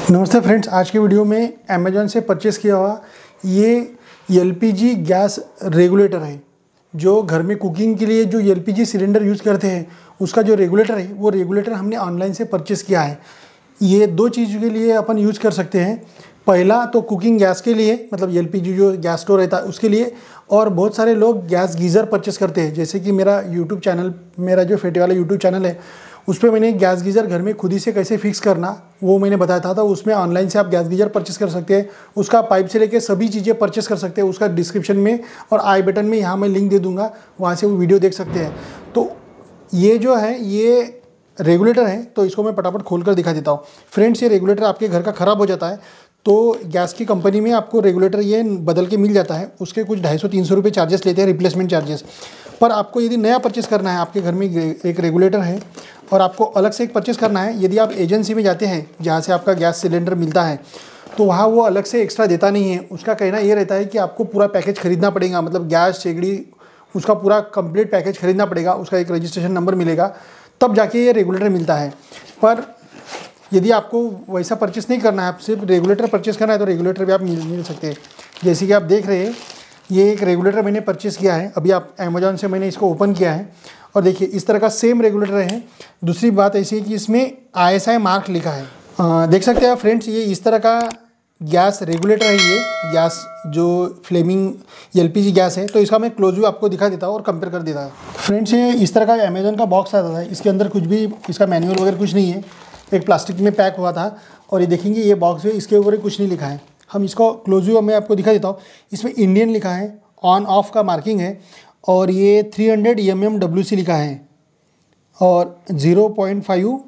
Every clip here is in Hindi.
नमस्ते फ्रेंड्स, आज के वीडियो में अमेज़ॉन से परचेज़ किया हुआ ये एलपीजी गैस रेगुलेटर है। जो घर में कुकिंग के लिए जो एलपीजी सिलेंडर यूज़ करते हैं उसका जो रेगुलेटर है वो रेगुलेटर हमने ऑनलाइन से परचेज़ किया है। ये दो चीज़ के लिए अपन यूज़ कर सकते हैं। पहला तो कुकिंग गैस के लिए, मतलब एलपीजी जो गैस स्टोव रहता है उसके लिए, और बहुत सारे लोग गैस गीज़र परचेज़ करते हैं। जैसे कि मेरा यूट्यूब चैनल, मेरा जो फेटे वाला यूट्यूब चैनल है उस पर मैंने गैस गीज़र घर में खुद ही से कैसे फिक्स करना वो मैंने बताया था। तो उसमें ऑनलाइन से आप गैस गीज़र परचेस कर सकते हैं। उसका पाइप से लेके सभी चीज़ें परचेस कर सकते हैं। उसका डिस्क्रिप्शन में और आई बटन में यहाँ मैं लिंक दे दूँगा, वहाँ से वो वीडियो देख सकते हैं। तो ये जो है ये रेगुलेटर है, तो इसको मैं फटाफट खोल कर दिखा देता हूँ। फ्रेंड्स, ये रेगुलेटर आपके घर का ख़राब हो जाता है तो गैस की कंपनी में आपको रेगुलेटर ये बदल के मिल जाता है। उसके कुछ 250-300 रुपये चार्जेस लेते हैं, रिप्लेसमेंट चार्जेस। पर आपको यदि नया परचेस करना है, आपके घर में एक रेगुलेटर है और आपको अलग से एक परचेस करना है, यदि आप एजेंसी में जाते हैं जहाँ से आपका गैस सिलेंडर मिलता है तो वहाँ वो अलग से एक्स्ट्रा देता नहीं है। उसका कहना ये रहता है कि आपको पूरा पैकेज खरीदना पड़ेगा, मतलब गैस, शेगड़ी, उसका पूरा कंप्लीट पैकेज खरीदना पड़ेगा। उसका एक रजिस्ट्रेशन नंबर मिलेगा, तब जाके ये रेगुलेटर मिलता है। पर यदि आपको वैसा परचेस नहीं करना है, आप सिर्फ रेगुलेटर परचेस करना है, तो रेगुलेटर भी आप मिल सकते हैं। जैसे कि आप देख रहे हैं, ये एक रेगुलेटर मैंने परचेस किया है। अभी आप अमेज़ॉन से मैंने इसको ओपन किया है और देखिए इस तरह का सेम रेगुलेटर है। दूसरी बात ऐसी है कि इसमें ISI मार्क लिखा है। देख सकते हैं आप फ्रेंड्स, ये इस तरह का गैस रेगुलेटर है। ये गैस जो फ्लेमिंग LPG गैस है, तो इसका मैं क्लोज व्यू आपको दिखा देता हूँ और कंपेयर कर देता हूँ। फ्रेंड्स, ये इस तरह का अमेज़ॉन का बॉक्स आता है। इसके अंदर कुछ भी इसका मैनुअल वगैरह कुछ नहीं है, एक प्लास्टिक में पैक हुआ था। और ये देखेंगे ये बॉक्स है, इसके ऊपर कुछ नहीं लिखा है। हम इसको क्लोज व्यू में आपको दिखा देता हूँ। इसमें इंडियन लिखा है, ऑन ऑफ का मार्किंग है, और ये 300 mmWC लिखा है और 0.5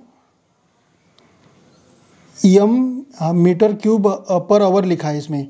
मीटर क्यूब पर आवर लिखा है इसमें।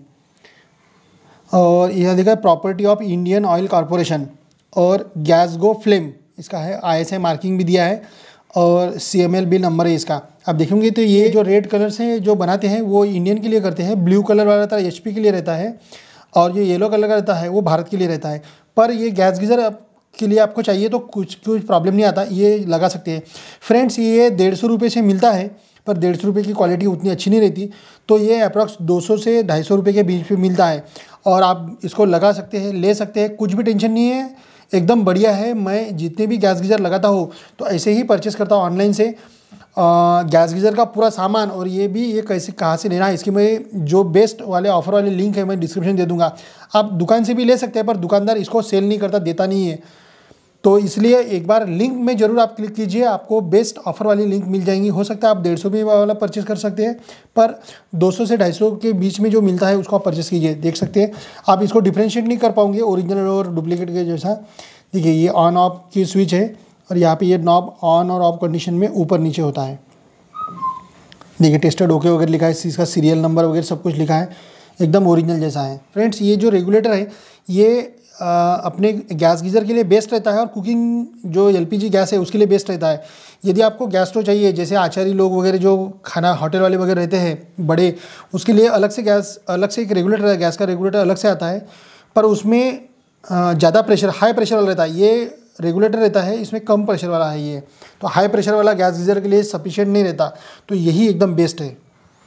और यह देखा है property of Indian oil corporation और गैस गो फ्लेम इसका है। ISI मार्किंग भी दिया है और CML बिल नंबर है इसका। आप देखेंगे तो ये जो रेड कलर से जो बनाते हैं वो इंडियन के लिए करते हैं, ब्लू कलर वाला रहता है HP के लिए रहता है, और जो येलो कलर का रहता है वो भारत के लिए रहता है। पर ये गैस गीज़र के लिए आपको चाहिए तो कुछ प्रॉब्लम नहीं आता, ये लगा सकते हैं। फ्रेंड्स, ये 150 रुपये से मिलता है, पर 150 रुपये की क्वालिटी उतनी अच्छी नहीं रहती। तो ये अप्रॉक्स 200 से 250 रुपये के बीच में मिलता है और आप इसको लगा सकते हैं, ले सकते हैं, कुछ भी टेंशन नहीं है, एकदम बढ़िया है। मैं जितने भी गैस गीज़र लगाता हूँ तो ऐसे ही परचेस करता हूँ ऑनलाइन से। गैस गीज़र का पूरा सामान और ये भी ये कैसे कहाँ से लेना है, इसकी मैं जो बेस्ट वाले ऑफ़र वाले लिंक है मैं डिस्क्रिप्शन दे दूँगा। आप दुकान से भी ले सकते हैं, पर दुकानदार इसको सेल नहीं करता, देता नहीं है। तो इसलिए एक बार लिंक में ज़रूर आप क्लिक कीजिए, आपको बेस्ट ऑफ़र वाली लिंक मिल जाएंगी। हो सकता है आप 150 रुपये वाला परचेस कर सकते हैं, पर 200 से 250 के बीच में जो मिलता है उसको आप परचेस कीजिए। देख सकते हैं आप, इसको डिफ्रेंशिएट नहीं कर पाओगे ओरिजिनल और डुप्लीकेट के जैसा। देखिए ये ऑन ऑफ की स्विच है और यहाँ पे ये नॉब ऑन और ऑफ कंडीशन में ऊपर नीचे होता है। देखिए टेस्टेड ओके वगैरह लिखा है, इसका सीरियल नंबर वगैरह सब कुछ लिखा है, एकदम ओरिजिनल जैसा है। फ्रेंड्स, ये जो रेगुलेटर है ये अपने गैस गीज़र के लिए बेस्ट रहता है और कुकिंग जो LPG गैस है उसके लिए बेस्ट रहता है। यदि आपको गैस स्टोव चाहिए, जैसे आचारी लोग वगैरह जो खाना होटल वाले वगैरह रहते हैं बड़े, उसके लिए अलग से गैस, अलग से एक रेगुलेटर है, गैस का रेगुलेटर अलग से आता है, पर उसमें ज़्यादा प्रेशर, हाई प्रेशर वाला रहता है। ये रेगुलेटर रहता है, इसमें कम प्रेशर वाला है ये, तो हाई प्रेशर वाला गैस गीज़र के लिए सफिशिएंट नहीं रहता, तो यही एकदम बेस्ट है।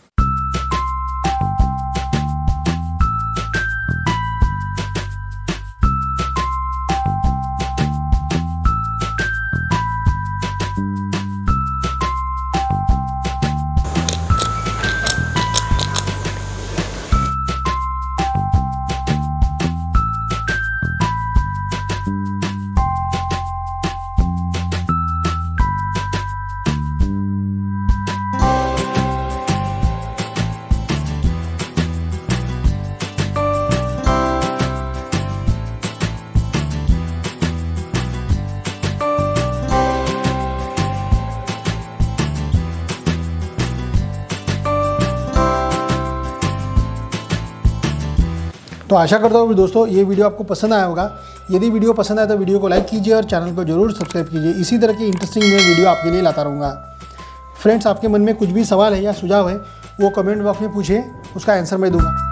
तो आशा करता हूँ दोस्तों ये वीडियो आपको पसंद आया होगा। यदि वीडियो पसंद आया तो वीडियो को लाइक कीजिए और चैनल को जरूर सब्सक्राइब कीजिए। इसी तरह की इंटरेस्टिंग मैं वीडियो आपके लिए लाता रहूँगा। फ्रेंड्स, आपके मन में कुछ भी सवाल है या सुझाव है वो कमेंट बॉक्स में पूछिए, उसका आंसर मैं दूंगा।